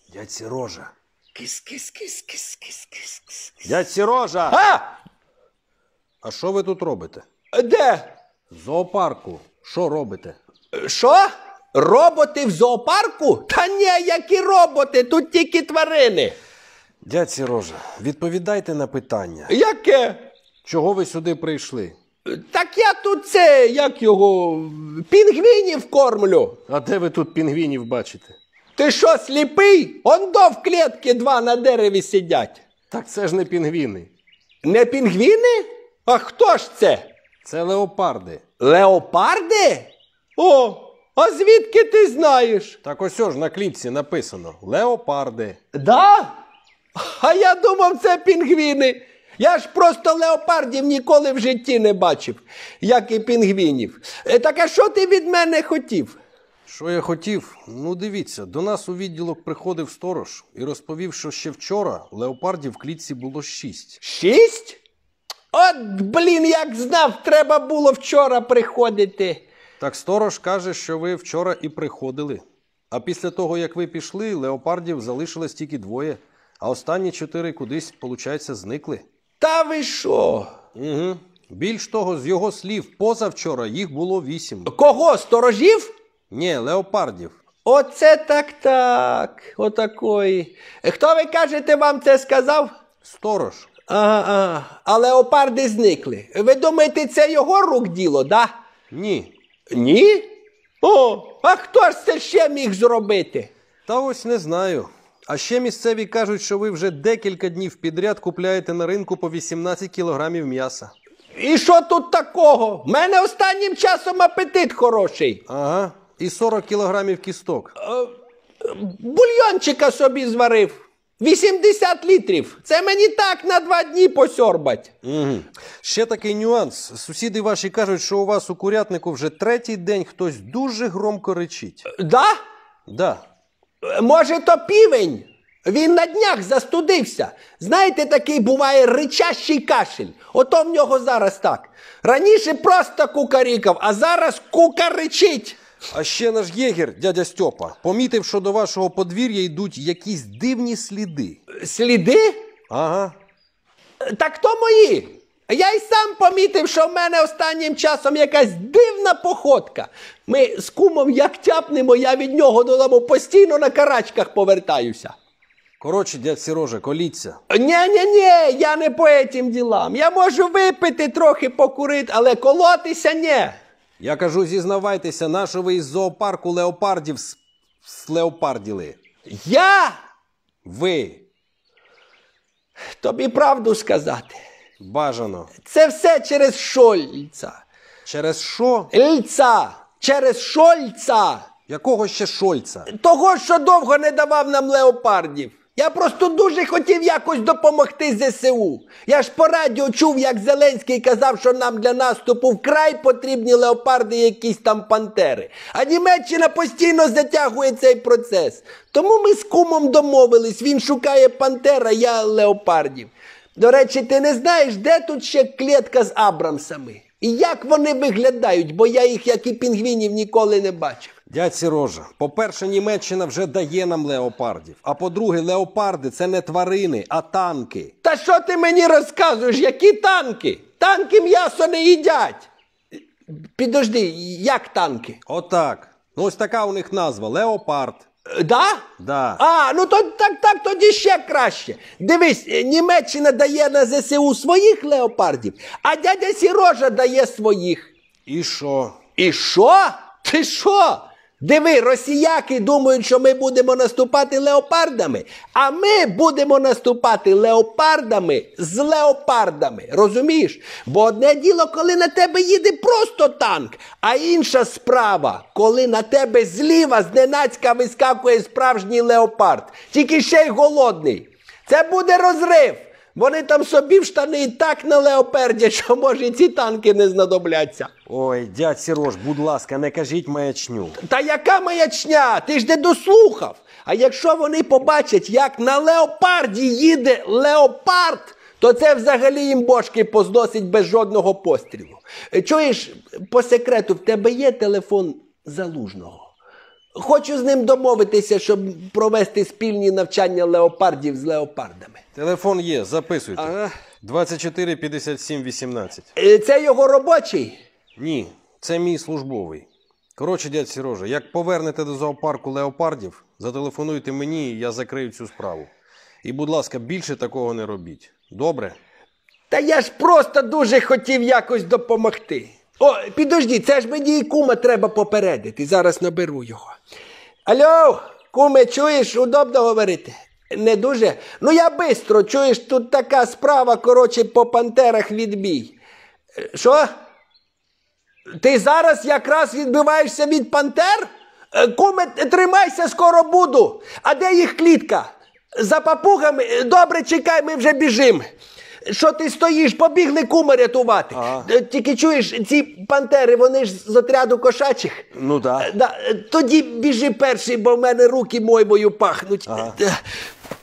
Дядь Сірожа. Кис-кис-кис-кис-кис-кис. Дядь Сірожа! А? А що ви тут робите? Де? В зоопарку. Що робите? Що? Роботи в зоопарку? Та ні, які роботи, тут тільки тварини. Дядь Сірожа, відповідайте на питання. Яке? Чого ви сюди прийшли? Так я тут як його, пінгвінів кормлю. А де ви тут пінгвінів бачите? Ти що, сліпий? Ондо в клітки 2 на дереві сидять. Так це ж не пінгвіни. Не пінгвіни? А хто ж це? Це леопарди. Леопарди? О, а звідки ти знаєш? Так ось ж на клітці написано. Леопарди. Да? А я думав, це пінгвіни. Я ж просто леопардів ніколи в житті не бачив, як і пінгвінів. Так а що ти від мене хотів? Що я хотів? Ну дивіться, до нас у відділок приходив сторож і розповів, що ще вчора леопардів в клітці було 6. 6? От, блін, як знав, треба було вчора приходити. Так сторож каже, що ви вчора і приходили. А після того, як ви пішли, леопардів залишилось тільки 2, а останні 4 кудись, получається, зникли. Та ви що? Угу. Більш того, з його слів, позавчора їх було 8. Кого, сторожів? Ні, леопардів. Оце так, отакої. Хто, ви кажете, вам це сказав? Сторож. Ага, а леопарди зникли. Ви думаєте, це його рук діло, да? Ні. Ні? О, а хто ж це ще міг зробити? Та ось не знаю. А ще місцеві кажуть, що ви вже декілька днів підряд купляєте на ринку по 18 кілограмів м'яса. І що тут такого? В мене останнім часом апетит хороший. Ага. І 40 кілограмів кісток. Бульйончика собі зварив. 80 літрів. Це мені так на 2 дні посьорбать. Угу. Ще такий нюанс. Сусіди ваші кажуть, що у вас у курятнику вже 3-й день хтось дуже громко ричить. Да? Да. Може, то півень? Він на днях застудився. Знаєте, такий буває ричащий кашель. Ото в нього зараз так. Раніше просто кукарікав, а зараз кукаричить. А ще наш єгер, дядя Стьопа, помітив, що до вашого подвір'я йдуть якісь дивні сліди. Сліди? Ага. Так то мої. Я й сам помітив, що в мене останнім часом якась дивна походка. Ми з кумом як тяпнемо, я від нього додому постійно на карачках повертаюся. Коротше, дядь Сірожа, коліться. Ні, я не по этим ділам. Я можу випити, трохи покурити, але колотися ні. Я кажу, зізнавайтеся, на що ви із зоопарку леопардів слеопарділи? Я? Ви. Тобі правду сказати. Бажано. Це все через Шольца. Через що? Ільця. Через Шольца. Якого ще Шольца? Того, що довго не давав нам леопардів. Я просто дуже хотів якось допомогти ЗСУ. Я ж по радіо чув, як Зеленський казав, що нам для наступу вкрай потрібні леопарди і якісь там пантери. А Німеччина постійно затягує цей процес. Тому ми з кумом домовились, він шукає пантер, а я леопардів. До речі, ти не знаєш, де тут ще клітка з Абрамсами? І як вони виглядають, бо я їх, як і пінгвінів, ніколи не бачив. Дядь Сірожа, по-перше, Німеччина вже дає нам леопардів. А по-друге, леопарди – це не тварини, а танки. Та що ти мені розказуєш, які танки? Танки м'ясо не їдять. Підожди, як танки? Отак. Ну ось така у них назва – леопард. Да? Да. А, ну то, так, тоді ще краще. Дивись, Німеччина дає на ЗСУ своїх леопардів, а дядя Сірожа дає своїх. І що? І що? Ти що? Диви, росіяки думають, що ми будемо наступати леопардами, а ми будемо наступати леопардами з леопардами, розумієш? Бо одне діло, коли на тебе їде просто танк, а інша справа, коли на тебе зліва зненацька вискакує справжній леопард, тільки ще й голодний. Це буде розрив. Вони там собі в штани і так налеопердять, що, може, ці танки не знадобляться. Ой, дядь Сірож, будь ласка, не кажіть маячню. Та яка маячня? Ти ж не дослухав. А якщо вони побачать, як на леопарді їде леопард, то це взагалі їм бошки позносить без жодного пострілу. Чуєш, по секрету, в тебе є телефон Залужного? Хочу з ним домовитися, щоб провести спільні навчання леопардів з леопардами. Телефон є, записуйте. Ага. 24 57 18. Це його робочий? Ні, це мій службовий. Коротше, дядь Сережа, як повернете до зоопарку леопардів, зателефонуйте мені, і я закрию цю справу. І, будь ласка, більше такого не робіть. Добре? Та я ж просто дуже хотів якось допомогти. О, підожди, це ж мені і кума треба попередити. Зараз наберу його. Алло, куме, чуєш, удобно говорити? Не дуже? Ну я бистро, чуєш, тут така справа, коротше, по пантерах відбій. Що? Ти зараз якраз відбиваєшся від пантер? Куме, тримайся, скоро буду. А де їх клітка? За папугами? Добре, чекай, ми вже біжимо. Що ти стоїш? Побігли кума рятувати. Ага. Тільки чуєш, ці пантери, вони ж з отряду кошачих. Ну так. Тоді біжи перший, бо в мене руки мойвою пахнуть. Ага.